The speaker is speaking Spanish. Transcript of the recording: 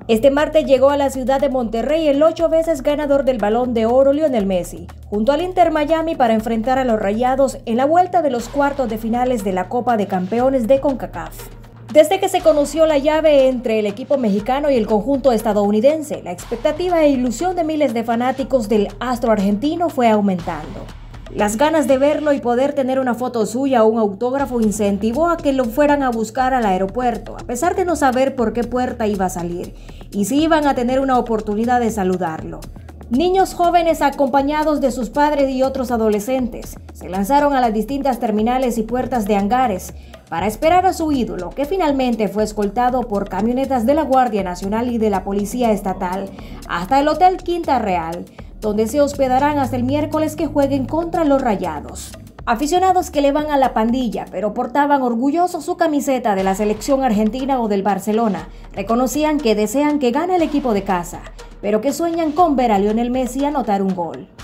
Este martes llegó a la ciudad de Monterrey el 8 veces ganador del Balón de Oro Lionel Messi, junto al Inter Miami para enfrentar a los Rayados en la vuelta de los cuartos de finales de la Copa de Campeones de CONCACAF. Desde que se conoció la llave entre el equipo mexicano y el conjunto estadounidense, la expectativa e ilusión de miles de fanáticos del astro argentino fue aumentando. Las ganas de verlo y poder tener una foto suya o un autógrafo incentivó a que lo fueran a buscar al aeropuerto, a pesar de no saber por qué puerta iba a salir y si iban a tener una oportunidad de saludarlo. Niños jóvenes acompañados de sus padres y otros adolescentes se lanzaron a las distintas terminales y puertas de hangares para esperar a su ídolo, que finalmente fue escoltado por camionetas de la Guardia Nacional y de la Policía Estatal hasta el Hotel Quinta Real, donde se hospedarán hasta el miércoles que jueguen contra los Rayados. Aficionados que le van a la pandilla, pero portaban orgullosos su camiseta de la selección argentina o del Barcelona, reconocían que desean que gane el equipo de casa, pero que sueñan con ver a Lionel Messi anotar un gol.